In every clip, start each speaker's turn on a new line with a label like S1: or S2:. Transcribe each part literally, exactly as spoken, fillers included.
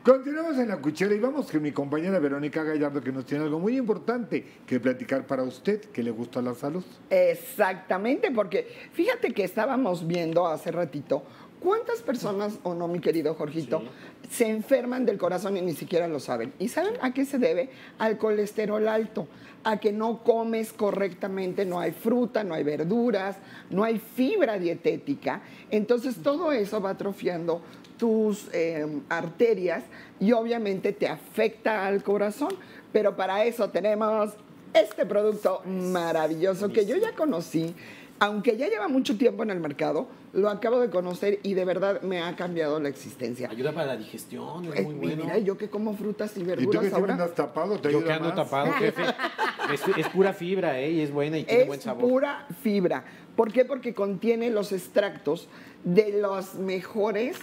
S1: Continuamos en la cuchara y vamos con mi compañera Verónica Gallardo, que nos tiene algo muy importante que platicar para usted, que le gusta la salud.
S2: Exactamente, porque fíjate que estábamos viendo hace ratito cuántas personas, o no, mi querido Jorgito, sí, se enferman del corazón y ni siquiera lo saben. ¿Y saben a qué se debe? Al colesterol alto, a que no comes correctamente, no hay fruta, no hay verduras, no hay fibra dietética. Entonces todo eso va atrofiando tus eh, arterias y obviamente te afecta al corazón. Pero para eso tenemos este producto maravilloso que yo ya conocí, aunque ya lleva mucho tiempo en el mercado, lo acabo de conocer y de verdad me ha cambiado la existencia.
S3: Ayuda para la digestión, es
S2: eh,
S3: muy bueno.
S2: Mira, yo que como frutas y verduras.
S1: ¿Y tú que
S2: ahora
S1: andas tapado? ¿Te
S3: yo que ando más? tapado, jefe. Es, es pura fibra, ¿eh? Y es buena y tiene
S2: es
S3: buen sabor.
S2: Es pura fibra. ¿Por qué? Porque contiene los extractos de los mejores...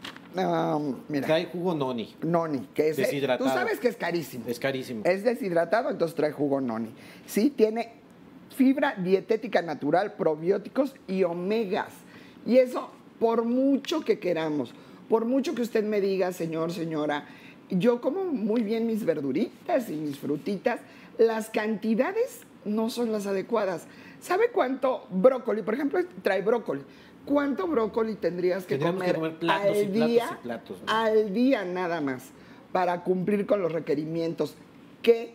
S2: Um, mira,
S3: trae jugo noni.
S2: Noni, que es
S3: deshidratado.
S2: Tú sabes que es carísimo.
S3: Es carísimo.
S2: Es deshidratado, entonces trae jugo noni. Sí, tiene fibra dietética natural, probióticos y omegas. Y eso, por mucho que queramos, por mucho que usted me diga, señor, señora, yo como muy bien mis verduritas y mis frutitas, las cantidades no son las adecuadas. ¿Sabe cuánto brócoli? Por ejemplo, trae brócoli. ¿Cuánto brócoli tendrías que comer,
S3: que comer platos
S2: al
S3: y
S2: día,
S3: platos y platos, ¿no?
S2: al día nada más para cumplir con los requerimientos que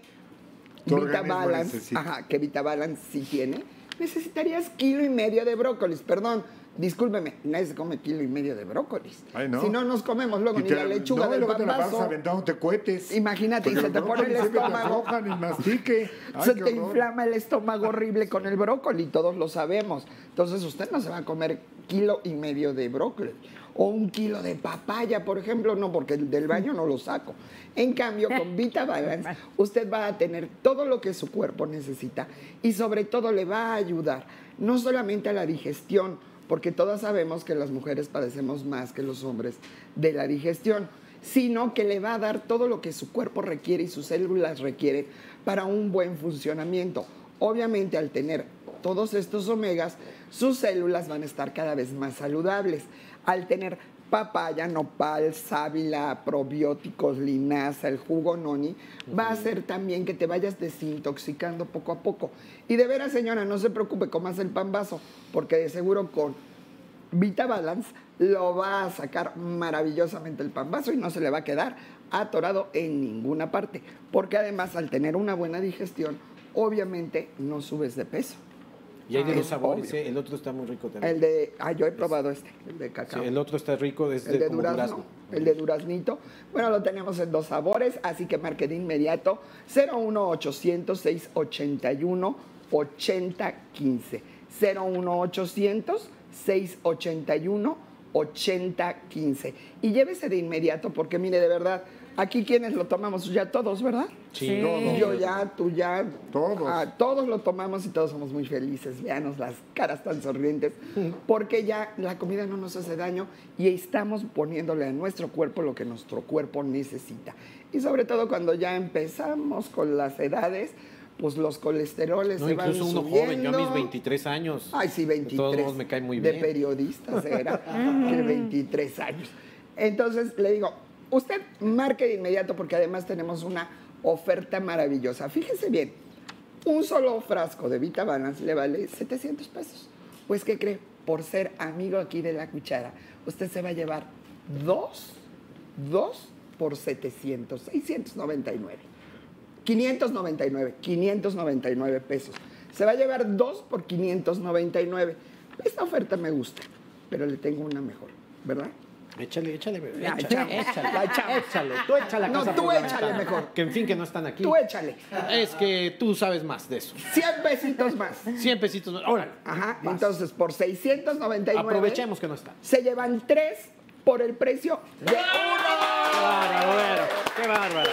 S2: VitaBalance, ajá, que VitaBalance sí tiene? Necesitarías kilo y medio de brócolis, perdón. Discúlpeme, nadie se come kilo y medio de brócolis.
S1: Ay, no.
S2: Si no nos comemos luego
S1: y
S2: ni
S1: te,
S2: la lechuga
S1: no,
S2: del
S1: luego te la
S2: pambazo.
S1: vas aventándote cohetes.
S2: Imagínate, y se te pone el estómago.
S1: Te y mastique. Ay,
S2: se te inflama el estómago horrible con el brócoli, todos lo sabemos. Entonces usted no se va a comer kilo y medio de brócoli. O un kilo de papaya, por ejemplo, no, porque del baño no lo saco. En cambio, con VitaBalance, usted va a tener todo lo que su cuerpo necesita y sobre todo le va a ayudar, no solamente a la digestión, porque todas sabemos que las mujeres padecemos más que los hombres de la digestión, sino que le va a dar todo lo que su cuerpo requiere y sus células requieren para un buen funcionamiento. Obviamente, al tener todos estos omegas, sus células van a estar cada vez más saludables. Al tener papaya, nopal, sábila, probióticos, linaza, el jugo noni, uh-huh, va a hacer también que te vayas desintoxicando poco a poco. Y de veras, señora, no se preocupe, comas el pambazo, porque de seguro con VitaBalance lo va a sacar maravillosamente el pambazo y no se le va a quedar atorado en ninguna parte. Porque además, al tener una buena digestión, obviamente no subes de peso.
S3: Y hay de los sabores, ¿eh? El otro está muy rico también.
S2: El de, ah, yo he probado este, el de cacao.
S3: Sí, el otro está rico, es
S2: el
S3: de,
S2: de
S3: como
S2: durazno,
S3: durazno.
S2: El de duraznito. Bueno, lo tenemos en dos sabores, así que marque de inmediato cero uno ochocientos, seiscientos ochenta y uno, ochenta quince. cero uno ochocientos, seiscientos ochenta y uno, ochenta quince. Y llévese de inmediato porque, mire, de verdad, aquí quienes lo tomamos, ya todos, ¿verdad?
S3: Sí.
S1: Todos.
S2: Yo ya, tú ya.
S1: Todos.
S2: Ah, todos lo tomamos y todos somos muy felices. Veanos las caras tan sonrientes. Porque ya la comida no nos hace daño y estamos poniéndole a nuestro cuerpo lo que nuestro cuerpo necesita. Y sobre todo cuando ya empezamos con las edades, pues los colesteroles
S3: no,
S2: se van
S3: incluso uno
S2: subiendo.
S3: joven, yo a mis veintitrés años.
S2: Ay, sí, veintitrés.
S3: De todos modos me cae muy
S2: de
S3: bien.
S2: De periodistas era, que veintitrés años. Entonces, le digo, usted marque de inmediato porque además tenemos una oferta maravillosa. Fíjese bien, un solo frasco de VitaBalance le vale setecientos pesos. Pues, ¿qué cree? Por ser amigo aquí de La Cuchara, usted se va a llevar dos, dos por setecientos, seiscientos noventa y nueve. quinientos noventa y nueve, quinientos noventa y nueve pesos. Se va a llevar dos por quinientos noventa y nueve. Esta oferta me gusta, pero le tengo una mejor, ¿verdad?
S3: Échale, échale, bebé.
S2: La
S3: Échale,
S2: echamos,
S3: échale,
S2: la echamos.
S3: échale. Tú échale.
S2: No, tú échale mejor.
S3: Que en fin, que no están aquí.
S2: Tú échale.
S3: Es que tú sabes más de eso.
S2: cien pesitos más.
S3: cien pesitos más. Órale.
S2: Ajá,
S3: vas.
S2: Entonces por seiscientos noventa y nueve.
S3: Aprovechemos que no están.
S2: Se llevan tres por el precio de uno.
S3: ¡Qué bárbaro, Vero! ¡Qué bárbaro!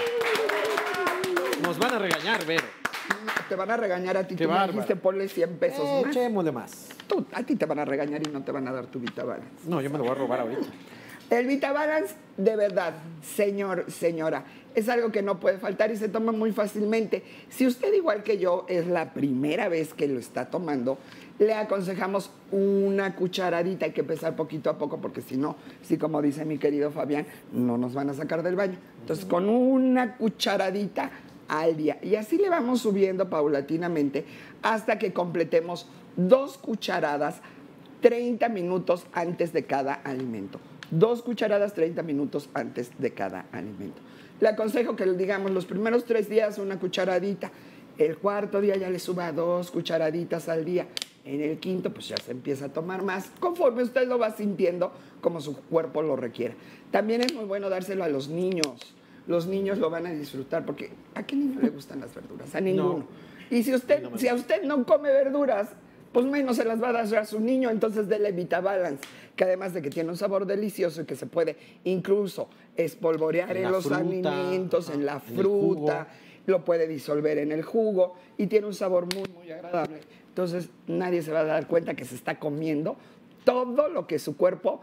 S3: Nos van a regañar, Vero.
S2: Te van a regañar a ti.
S3: Qué
S2: Tú me
S3: bárbaro.
S2: dijiste ponle cien pesos
S3: Eh,
S2: más.
S3: Echémosle más.
S2: Tú, a ti te van a regañar y no te van a dar tu VitaBalance.
S3: No, yo me lo voy a robar ahorita.
S2: El VitaBalance, de verdad, señor, señora, es algo que no puede faltar y se toma muy fácilmente. Si usted, igual que yo, es la primera vez que lo está tomando, le aconsejamos una cucharadita, hay que empezar poquito a poco, porque si no, sí, como dice mi querido Fabián, no nos van a sacar del baño. Entonces, con una cucharadita al día. Y así le vamos subiendo paulatinamente hasta que completemos dos cucharadas treinta minutos antes de cada alimento. Dos cucharadas treinta minutos antes de cada alimento. Le aconsejo que, digamos, los primeros tres días una cucharadita. El cuarto día ya le suba dos cucharaditas al día. En el quinto, pues ya se empieza a tomar más, conforme usted lo va sintiendo, como su cuerpo lo requiera. También es muy bueno dárselo a los niños. Los niños lo van a disfrutar, porque ¿a qué niño le gustan las verduras? A ninguno. No. Y si usted, no si a usted no come verduras, pues menos se las va a dar a su niño. Entonces déle VitaBalance, que además de que tiene un sabor delicioso y que se puede incluso espolvorear en, en los fruta, alimentos, ajá, en la fruta, lo puede disolver en el jugo y tiene un sabor muy, muy agradable. Entonces nadie se va a dar cuenta que se está comiendo todo lo que su cuerpo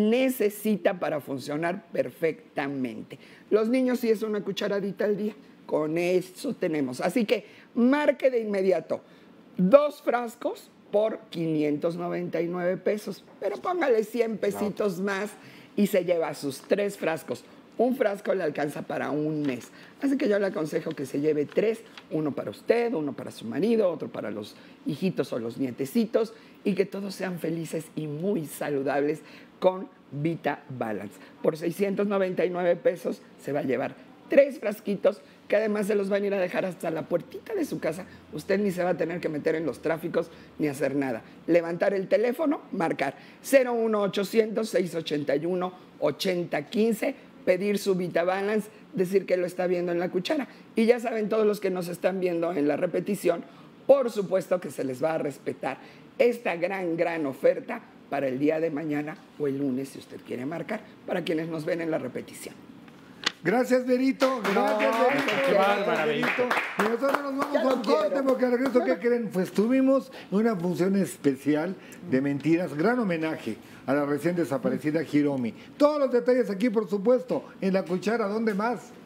S2: necesita para funcionar perfectamente. Los niños sí es una cucharadita al día, con eso tenemos. Así que marque de inmediato dos frascos por quinientos noventa y nueve pesos, pero póngale cien pesitos no. más y se lleva sus tres frascos. Un frasco le alcanza para un mes. Así que yo le aconsejo que se lleve tres, uno para usted, uno para su marido, otro para los hijitos o los nietecitos, y que todos sean felices y muy saludables con VitaBalance. Por seiscientos noventa y nueve pesos se va a llevar tres frasquitos que además se los van a ir a dejar hasta la puertita de su casa. Usted ni se va a tener que meter en los tráficos ni hacer nada. Levantar el teléfono, marcar cero uno ochocientos, seiscientos ochenta y uno, ochenta quince, pedir su VitaBalance, decir que lo está viendo en la cuchara. Y ya saben, todos los que nos están viendo en la repetición, por supuesto que se les va a respetar esta gran, gran oferta para el día de mañana o el lunes, si usted quiere marcar, para quienes nos ven en la repetición.
S1: Gracias, Berito. Gracias,
S2: no,
S1: Berito.
S3: Qué bárbara,
S1: Berito. Y nosotros nos vamos a un corte, porque al regreso, ¿qué creen? Pues tuvimos una función especial de mentiras, gran homenaje a la recién desaparecida Hiromi. Todos los detalles aquí, por supuesto, en La Cuchara. ¿Dónde más?